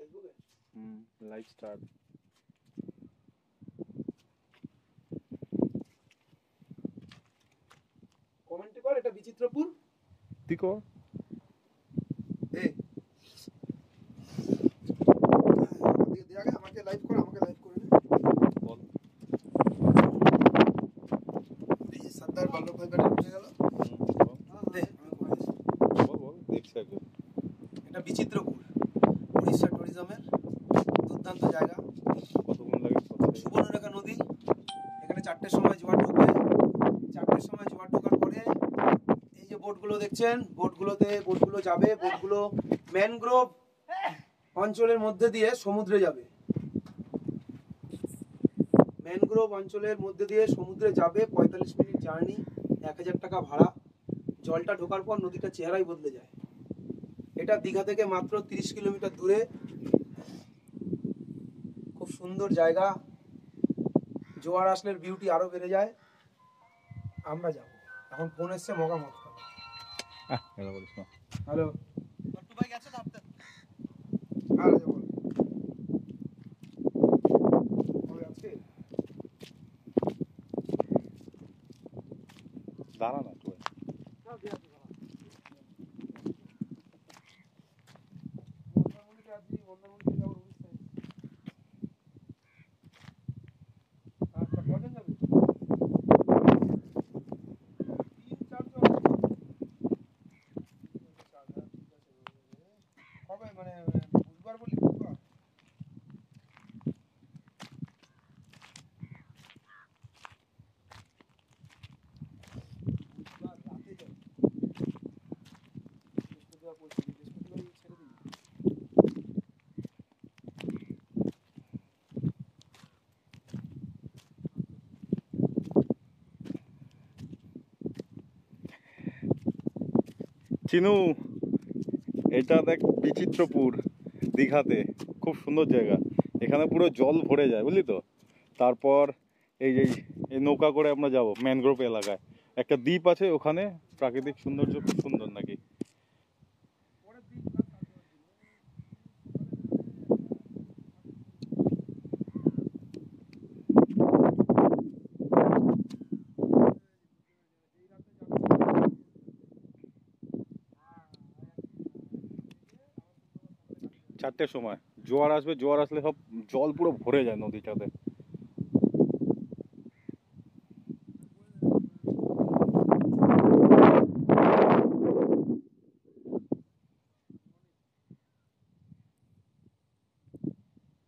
live star comment কর এটা বিচিত্রপুর তুই কর এই আগে আমাকে লাইভ কর আমাকে লাইভ করে নে বল এই সর্দার বল্লভভাই প্যাটেল উঠে গেল দে বল বল দেখছি আগে এটা বিচিত্রপুর উড়িষ্যা ট্যুরিজমের দুর্দান্ত জায়গা কতক্ষণ লাগে সুবর্ণরেখা নদী এখানে 4টের সময় জোয়ার ঢোকে 4টের সময় জোয়ার ঢোকার পরে এই যে বোটগুলো দেখছেন বোটগুলো যাবে বোটগুলো ম্যানগ্রোভ অঞ্চলের মধ্যে দিয়ে সমুদ্রে যাবে ম্যানগ্রোভ অঞ্চলের মধ্যে দিয়ে সমুদ্রে যাবে 45 মিনিট জার্নি 1000 টাকা ভাড়া জলটা ঢোকার পর নদীটা চেহারাই বদলে যায় এটা দীঘা থেকে মাত্র 30 কিলোমিটার দূরে খুব সুন্দর জায়গা জোয়ার আসলে বিউটি আরো বেড়ে যায় আমরা যাব এখন ফোন এসছে মগামত হ্যালো টট্টু ভাই গেছে নামতে আর যাব ওই আজকে দাঁড়া না তুই না দিয়া দাঁড়া মন্দারমণিতে আছি মন্দারমণিতে যাব উড়িষ্যায় আচ্ছা কজন যাবে 3-4 জন কবে মানে বুধবার বলি বুধবার রাতে যাবে বৃহস্পতিবার বলছি বৃহস্পতিবার ছেড়ে দিন চিনু এটা দেখ বিচিত্রপুর দীঘাতে খুব সুন্দর জায়গা এখানে পুরো জল ভরে যায় বুঝলি তো তারপর এই যে এই নৌকা করে আমরা যাব ম্যানগ্রোভ এলাকায় একটা দ্বীপ আছে ওখানে প্রাকৃতিক সৌন্দর্য খুব সুন্দর নাকি চারটের সময় জোয়ার আসবে জোয়ার আসলে সব জল পুরো ভরে যায় নদীটাতে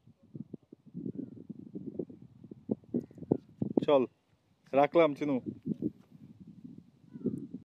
চল রাখলাম চিনু